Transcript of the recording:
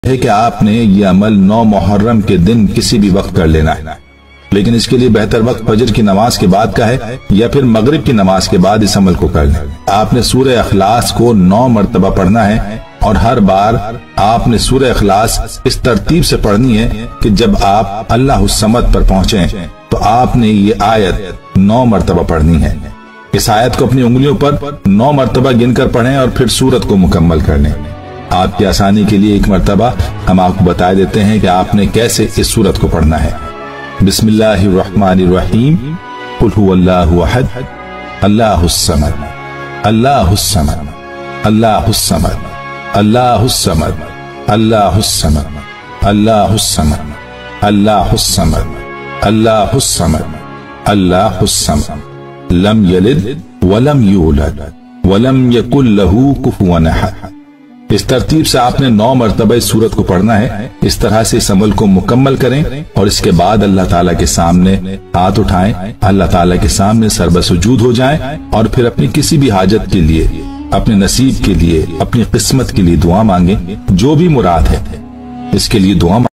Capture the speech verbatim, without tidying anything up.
ہے کہ آپ نے یہ عمل نو محرم کے دن کسی بھی وقت کر لینا ہے، لیکن اس کے لیے بہتر وقت فجر کی نماز کے بعد کا ہے یا پھر مغرب کی نماز کے بعد اس عمل کو کر لیں۔ آپ نے سورہ اخلاص کو نو مرتبہ پڑھنا ہے اور ہر بار آپ نے سورہ اخلاص اس ترتیب سے پڑھنی ہے کہ جب آپ اللہ الصمد پر پہنچیں تو آپ نے یہ آیت نو مرتبہ پڑھنی ہے۔ اس آیت کو اپنی انگلیوں پر نو مرتبہ گن کر پڑھیں اور پھر سورت کو مکمل کر لیں۔ آپ کی آسانی کے لیے ایک مرتبہ ہم آپ کو بتا دیتے ہیں کہ آپ نے کیسے اس سورت کو پڑھنا ہے۔ بسم اللہ الرحمن الرحیم، قل هو اللہ احد اللہ الصمد اللہ الصمد اللہ الصمد اللہ الصمد اللہ الصمد اللہ الصمد اللہ الصمد اللہ الصمد اللہ الصمد لم یلد ولم یولد ولم یکن له کفوا احد۔ اس ترتیب سے آپ نے نو مرتبہ اس سورت کو پڑھنا ہے۔ اس طرح سے اس عمل کو مکمل کریں اور اس کے بعد اللہ تعالیٰ کے سامنے ہاتھ اٹھائیں، اللہ تعالیٰ کے سامنے سربہ سجود ہو جائیں اور پھر اپنی کسی بھی حاجت کے لیے، اپنے نصیب کے لیے، اپنی قسمت کے لیے دعا مانگیں، جو بھی مراد ہے اس کے لیے دعا مانگیں۔